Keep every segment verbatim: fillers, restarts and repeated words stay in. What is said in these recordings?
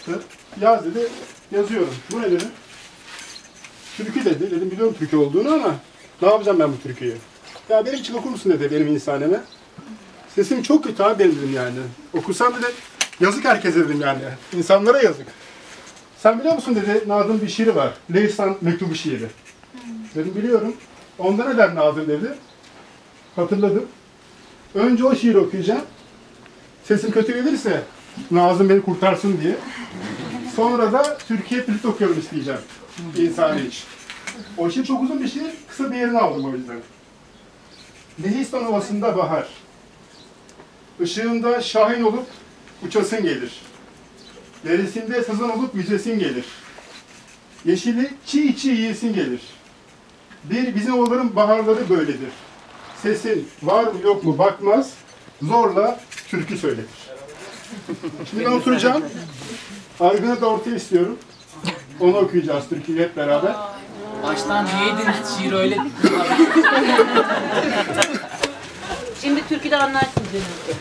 Yaz dedi, yazıyorum. Bu ne dedi? Türkü dedi. Dedim biliyorum türkü olduğunu ama ne yapacağım ben bu türküyü? Ya benim için okur musun dedi benim insaneme. Sesim çok kötü abi benim dedim yani. Okusam dedi, yazık herkese dedim yani. İnsanlara yazık. Sen biliyor musun dedi, Nazım bir şiiri var. Leystan mektubu şiiri. Dedim biliyorum. Onda ne der Nazım dedi. Hatırladım. Önce o şiiri okuyacağım. Sesim kötü gelirse Nazım beni kurtarsın diye. Sonra da Türkiye flüt okuyorum isteyeceğim. İnsani iş. O şiir çok uzun bir şiir. Kısa bir yerini aldım o yüzden. Lehistan Ovası'nda bahar. Işığında şahin olup uçasın gelir. Derisinde sazan olup yüzesin gelir. Yeşili çiğ çiğ yiyesin gelir. Bir bizim ovaların baharları böyledir. Sesin var mı yok mu bakmaz, zorla türkü söyletir. Şimdi ben oturacağım. Argını da ortaya istiyorum. Onu okuyacağız türküyü hep beraber. Baştan niyeydin şiir öyle? Şimdi türküde anlarsınız beni.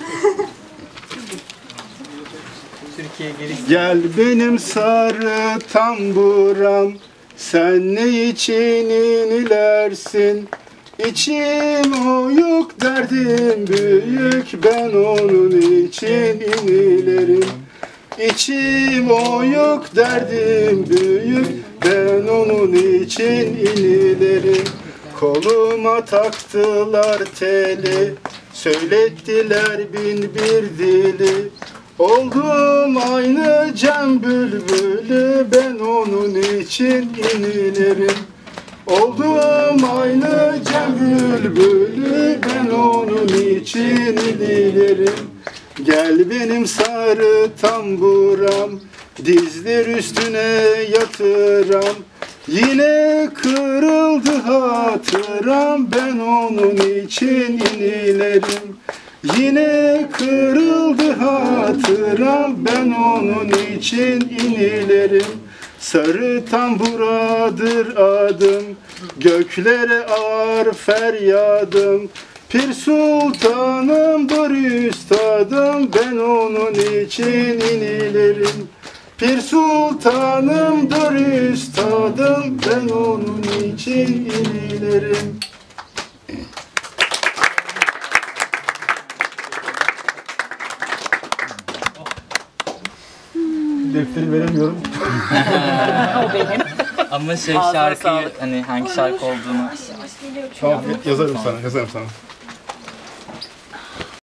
Türkiye geliş. Gel benim sarı tamburam, sen ne için inilersin? İçim oyuk derdim büyük, ben onun için inilerim. İçim oyuk derdim büyük, ben onun için inilerim. Koluma taktılar teli, söylettiler bin bir dili. Oldum aynı cem bülbülü, ben onun için inilerim. Oldum aynı cem bülbülü, ben onun için inilerim. Gel benim sarı tamburam, dizler üstüne yatıram. Yine kırıldı hatıram, ben onun için inilerim. Yine kırıldı hatıram, ben onun için inilerim. Sarı tamburadır adım, göklere ağır feryadım. Pir sultanımdır üstadım, ben onun için inilerim. Pir sultanımdır üstadım, ben onun için inilerim. Defteri veremiyorum. O benim. Ama şey Ağzına şarkıyı sağlık. hani hangi şarkı olduğunu Tamam, yazarım sana, yazarım sana.